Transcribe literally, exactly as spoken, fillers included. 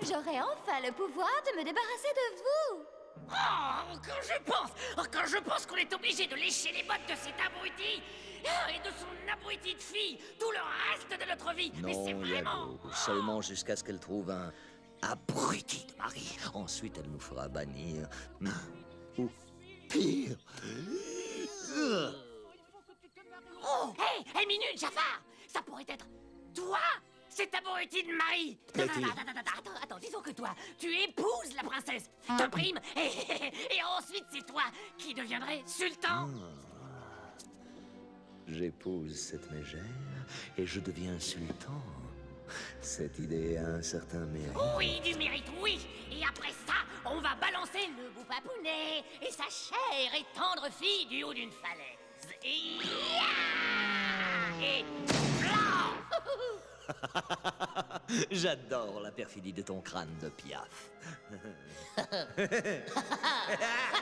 J'aurai enfin le pouvoir de me débarrasser de vous. Oh, quand je pense, oh, quand je pense qu'on est obligé de lécher les bottes de cet abruti oh, et de son abruti de fille tout le reste de notre vie. Mais c'est Non, vraiment... Iago, seulement jusqu'à ce qu'elle trouve un abruti de mari. Ensuite, elle nous fera bannir. Ou pire. Oh, hé, hey, hey, minute, Jafar. Ça pourrait être toi, cet abruti de mari. Non, non, Betty. non, attends, attends, attends, attends, attends, disons que toi, tu épouses la princesse, te prime, et, et ensuite c'est toi qui deviendrais sultan. J'épouse cette mégère et je deviens sultan. Cette idée a un certain mérite. Oui, du mérite, oui. Et après ça, on va balancer le bout papounet et sa chère et tendre fille du haut d'une falaise. Et... Et... Blanc. J'adore la perfidie de ton crâne de Piaf.